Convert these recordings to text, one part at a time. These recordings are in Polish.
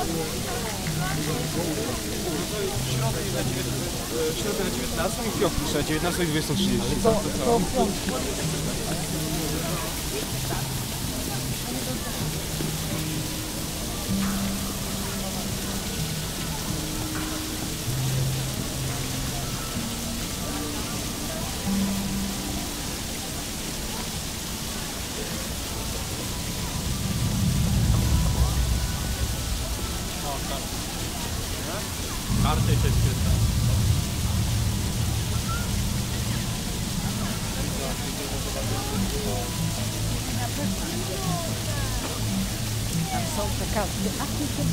W środę na 19 i w piątkę na 19 i 20:30. Karty się świetne. Tam są te karty. A ty się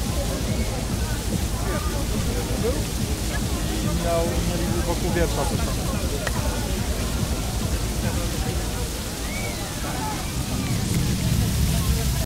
Mieli wokół wiersza coś tam.